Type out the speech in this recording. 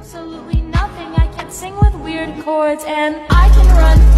absolutely nothing. I can sing with weird chords and I can run